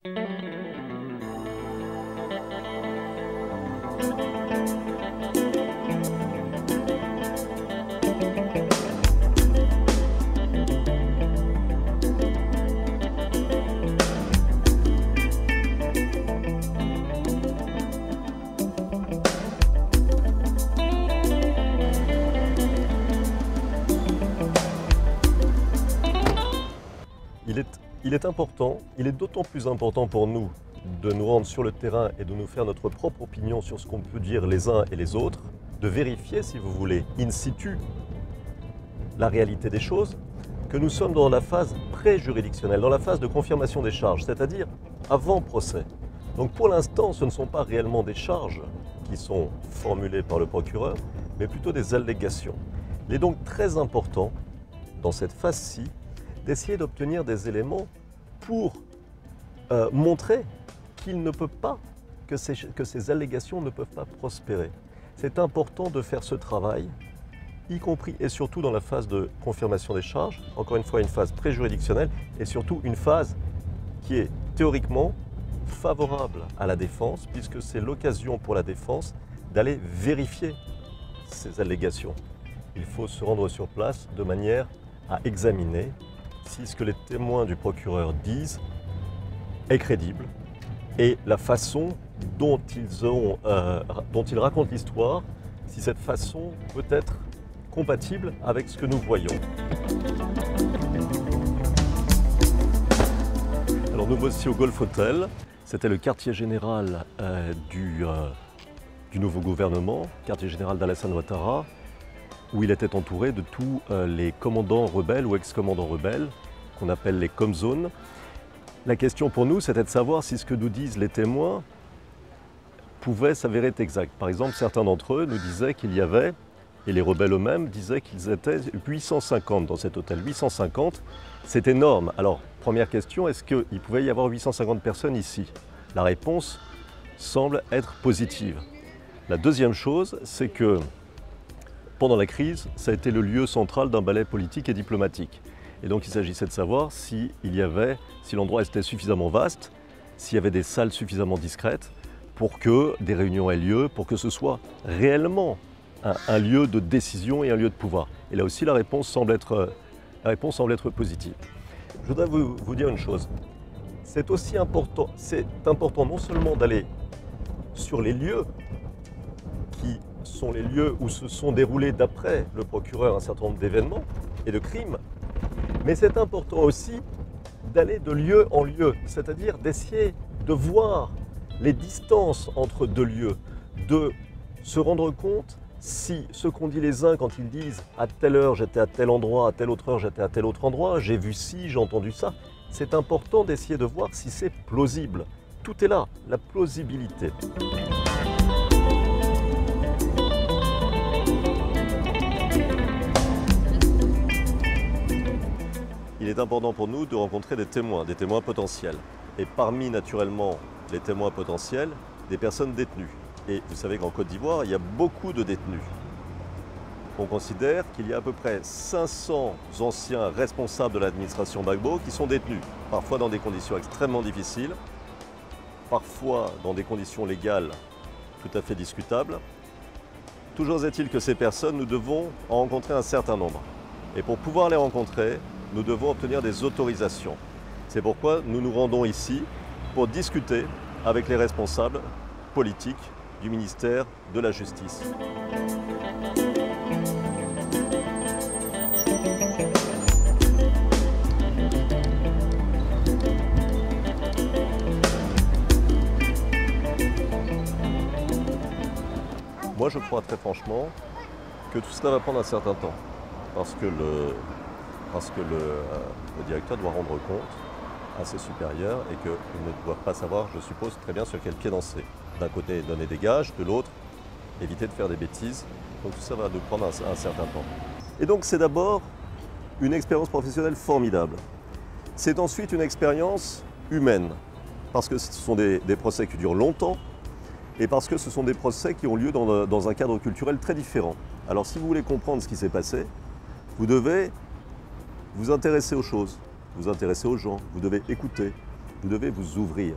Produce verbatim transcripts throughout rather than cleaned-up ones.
Il est, il est important, il est d'autant plus important pour nous de nous rendre sur le terrain et de nous faire notre propre opinion sur ce qu'on peut dire les uns et les autres, de vérifier, si vous voulez, in situ, la réalité des choses, que nous sommes dans la phase pré-juridictionnelle, dans la phase de confirmation des charges, c'est-à-dire avant procès. Donc pour l'instant, ce ne sont pas réellement des charges qui sont formulées par le procureur, mais plutôt des allégations. Il est donc très important, dans cette phase-ci, d'essayer d'obtenir des éléments pour euh, montrer qu'il ne peut pas, que ces, que ces allégations ne peuvent pas prospérer. C'est important de faire ce travail, y compris et surtout dans la phase de confirmation des charges, encore une fois une phase pré-juridictionnelle et surtout une phase qui est théoriquement favorable à la défense, puisque c'est l'occasion pour la défense d'aller vérifier ces allégations. Il faut se rendre sur place de manière à examiner si ce que les témoins du procureur disent est crédible et la façon dont ils, ont, euh, dont ils racontent l'histoire, si cette façon peut être compatible avec ce que nous voyons. Alors nous voici au Golf Hotel. C'était le quartier général euh, du, euh, du nouveau gouvernement, quartier général d'Alassane Ouattara, où il était entouré de tous euh, les commandants rebelles ou ex-commandants rebelles, qu'on appelle les comzones. La question pour nous, c'était de savoir si ce que nous disent les témoins pouvait s'avérer être exact. Par exemple, certains d'entre eux nous disaient qu'il y avait, et les rebelles eux-mêmes disaient qu'ils étaient huit cent cinquante dans cet hôtel. huit cent cinquante, c'est énorme. Alors, première question, est-ce qu'il pouvait y avoir huit cent cinquante personnes ici? La réponse semble être positive. La deuxième chose, c'est que pendant la crise, ça a été le lieu central d'un ballet politique et diplomatique. Et donc il s'agissait de savoir si il y avait, si l'endroit était suffisamment vaste, s'il y avait des salles suffisamment discrètes pour que des réunions aient lieu, pour que ce soit réellement un, un lieu de décision et un lieu de pouvoir. Et là aussi, la réponse semble être, la réponse semble être positive. Je voudrais vous, vous dire une chose. C'est aussi important, c'est important non seulement d'aller sur les lieux qui sont les lieux où se sont déroulés d'après le procureur un certain nombre d'événements et de crimes, mais c'est important aussi d'aller de lieu en lieu, c'est-à-dire d'essayer de voir les distances entre deux lieux, de se rendre compte si ce qu'ont dit les uns quand ils disent « à telle heure j'étais à tel endroit, à telle autre heure j'étais à tel autre endroit, j'ai vu ci, j'ai entendu ça », c'est important d'essayer de voir si c'est plausible. Tout est là, la plausibilité. Il est important pour nous de rencontrer des témoins, des témoins potentiels. Et parmi, naturellement, les témoins potentiels, des personnes détenues. Et vous savez qu'en Côte d'Ivoire, il y a beaucoup de détenus. On considère qu'il y a à peu près cinq cents anciens responsables de l'administration Gbagbo qui sont détenus, parfois dans des conditions extrêmement difficiles, parfois dans des conditions légales tout à fait discutables. Toujours est-il que ces personnes, nous devons en rencontrer un certain nombre. Et pour pouvoir les rencontrer, nous devons obtenir des autorisations. C'est pourquoi nous nous rendons ici pour discuter avec les responsables politiques du ministère de la Justice. Moi, je crois très franchement que tout cela va prendre un certain temps, parce que le, parce que le, euh, le directeur doit rendre compte à ses supérieurs et qu'ils ne doivent pas savoir, je suppose, très bien sur quel pied danser. D'un côté, donner des gages, de l'autre, éviter de faire des bêtises. Donc tout ça va nous prendre un, un certain temps. Et donc c'est d'abord une expérience professionnelle formidable. C'est ensuite une expérience humaine, parce que ce sont des, des procès qui durent longtemps, et parce que ce sont des procès qui ont lieu dans, le, dans un cadre culturel très différent. Alors si vous voulez comprendre ce qui s'est passé, vous devez vous intéresser aux choses, vous intéresser aux gens, vous devez écouter, Vous devez vous ouvrir.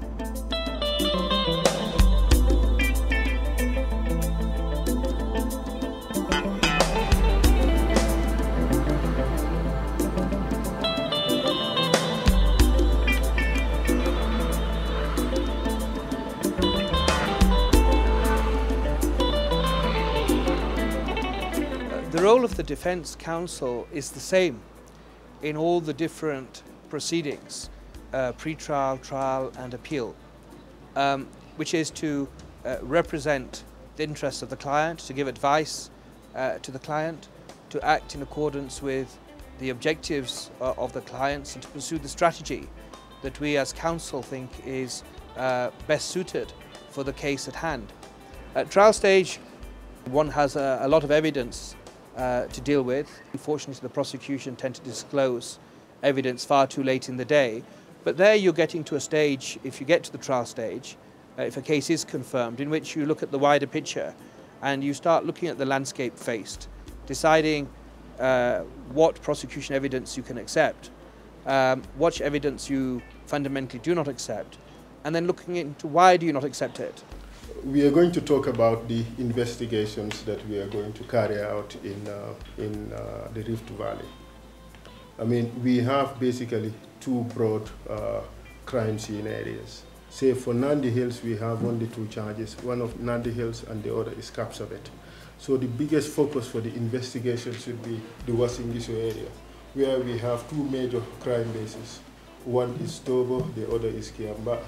The role of the Defence Counsel is the same in all the different proceedings, uh, pre-trial, trial and appeal, um, which is to uh, represent the interests of the client, to give advice uh, to the client, to act in accordance with the objectives uh, of the clients and to pursue the strategy that we as counsel think is uh, best suited for the case at hand. At trial stage, one has a, a lot of evidence Uh, to deal with. Unfortunately, the prosecution tend to disclose evidence far too late in the day, but there you're getting to a stage, if you get to the trial stage, uh, if a case is confirmed, in which you look at the wider picture and you start looking at the landscape faced, deciding uh, what prosecution evidence you can accept, um, what evidence you fundamentally do not accept, and then looking into why do you not accept it. We are going to talk about the investigations that we are going to carry out in, uh, in uh, the Rift Valley. I mean, we have basically two broad uh, crime scene areas. Say for Nandi Hills, we have only two charges, one of Nandi Hills and the other is Kapsabet. So the biggest focus for the investigation should be the Wasingiso area, where we have two major crime bases. One is Tobo, the other is Kiamba.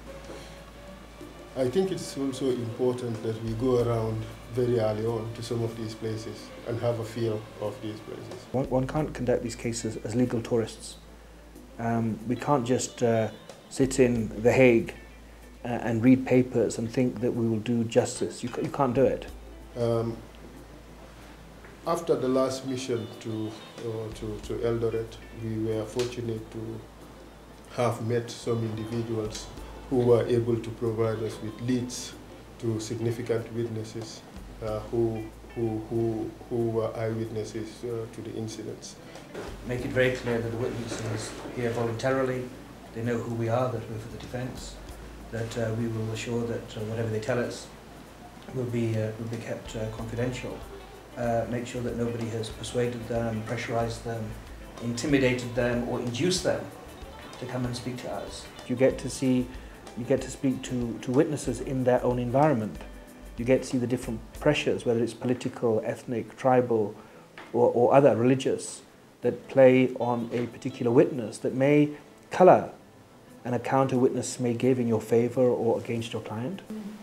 I think it's also important that we go around very early on to some of these places and have a feel of these places. One, one can't conduct these cases as legal tourists. Um, we can't just uh, sit in The Hague uh, and read papers and think that we will do justice. You, you can't do it. Um, after the last mission to, uh, to, to Eldoret, we were fortunate to have met some individuals who were able to provide us with leads to significant witnesses uh, who, who, who, who were eyewitnesses uh, to the incidents. Make it very clear that the witnesses here voluntarily, they know who we are, that we're for the defence, that uh, we will assure that uh, whatever they tell us will be, uh, will be kept uh, confidential. Uh, make sure that nobody has persuaded them, pressurised them, intimidated them or induced them to come and speak to us. You get to see You get to speak to, to witnesses in their own environment. You get to see the different pressures, whether it's political, ethnic, tribal, or, or other religious, that play on a particular witness that may colour an account a witness may give in your favour or against your client.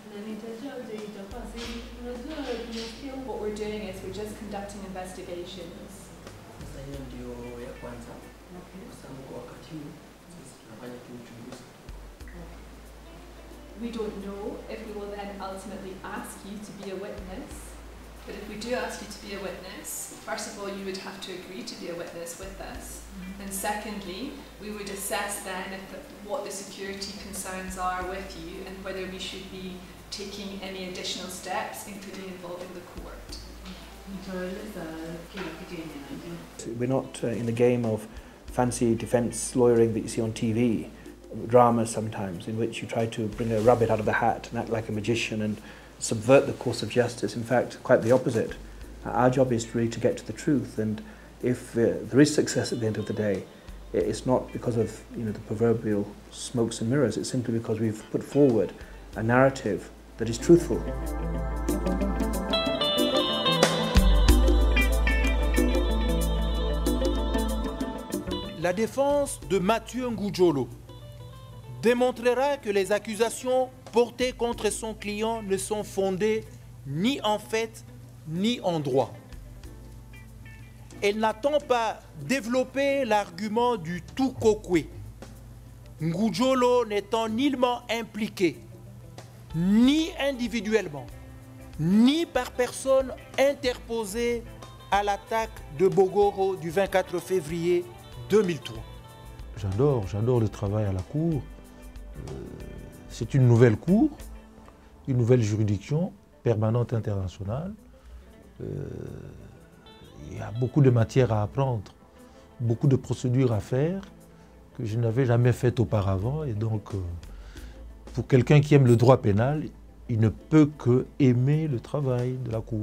What we're doing is we're just conducting investigations. We don't know if we will then ultimately ask you to be a witness. But if we do ask you to be a witness, first of all, you would have to agree to be a witness with us. Mm-hmm. And secondly, we would assess then if the, what the security concerns are with you and whether we should be taking any additional steps, including involving the court. We're not uh, in the game of fancy defence lawyering that you see on T V. Dramas sometimes in which you try to bring a rabbit out of the hat and act like a magician and subvert the course of justice. In fact, quite the opposite. Our job is really to get to the truth, and if uh, there is success at the end of the day, it's not because of you know the proverbial smokes and mirrors. It's simply because we've put forward a narrative that is truthful. La défense de Mathieu Ngudjolo démontrera que les accusations portées contre son client ne sont fondées ni en fait ni en droit. Elle n'attend pas développer l'argument du tout kokwe, Ngudjolo n'étant nullement impliqué, ni individuellement, ni par personne interposée à l'attaque de Bogoro du vingt-quatre février deux mille trois. J'adore, j'adore le travail à la Cour. Euh, c'est une nouvelle Cour, une nouvelle juridiction permanente internationale. Euh, il y a beaucoup de matières à apprendre, beaucoup de procédures à faire, que je n'avais jamais faite auparavant. Et donc, euh, pour quelqu'un qui aime le droit pénal, il ne peut que aimer le travail de la Cour.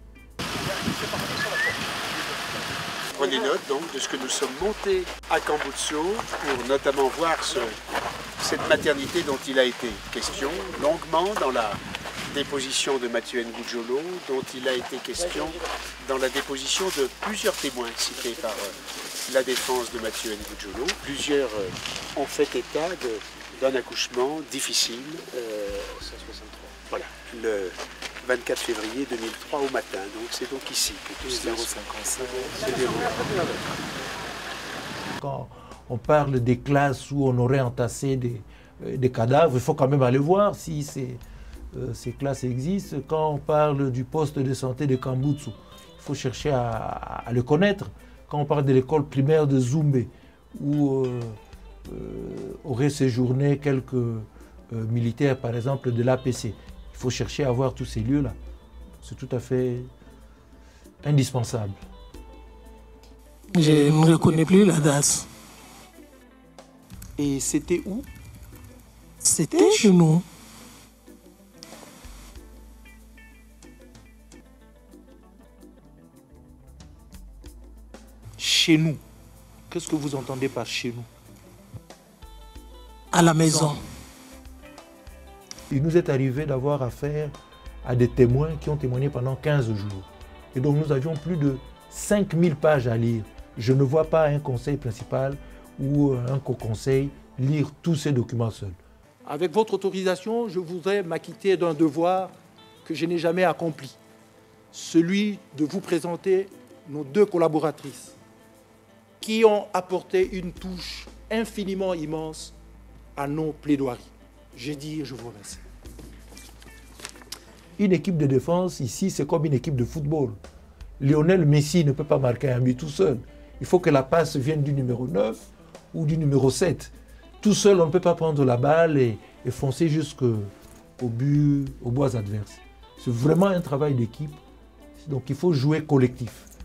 Prenez note donc de ce que nous sommes montés à Kambutso pour notamment voir ce, cette maternité dont il a été question longuement dans la déposition de Mathieu Ngudjolo, dont il a été question dans la déposition de plusieurs témoins cités par euh, la défense de Mathieu Ngudjolo. Plusieurs euh, ont fait état d'un accouchement difficile. Euh, cent soixante-trois. Voilà, le vingt-quatre février deux mille trois au matin. Donc c'est donc ici que tout cela se déroule. Quand on parle des classes où on aurait entassé des, euh, des cadavres, il faut quand même aller voir si c'est... ces classes existent. Quand on parle du poste de santé de Kambutsu, il faut chercher à, à le connaître. Quand on parle de l'école primaire de Zumbe, où euh, euh, auraient séjourné quelques euh, militaires, par exemple, de l'A P C, il faut chercher à voir tous ces lieux-là. C'est tout à fait indispensable. Je ne reconnais plus la date. Et c'était où? C'était chez nous. Chez nous. Qu'est-ce que vous entendez par chez nous? À la maison. Il nous est arrivé d'avoir affaire à des témoins qui ont témoigné pendant quinze jours. Et donc nous avions plus de cinq mille pages à lire. Je ne vois pas un conseil principal ou un co-conseil lire tous ces documents seuls. Avec votre autorisation, je voudrais m'acquitter d'un devoir que je n'ai jamais accompli. Celui de vous présenter nos deux collaboratrices qui ont apporté une touche infiniment immense à nos plaidoiries. J'ai dit et je vous remercie. Une équipe de défense, ici, c'est comme une équipe de football. Lionel Messi ne peut pas marquer un but tout seul. Il faut que la passe vienne du numéro neuf ou du numéro sept. Tout seul, on ne peut pas prendre la balle et, et foncer jusqu'au but, aux bois adverses. C'est vraiment un travail d'équipe. Donc il faut jouer collectif.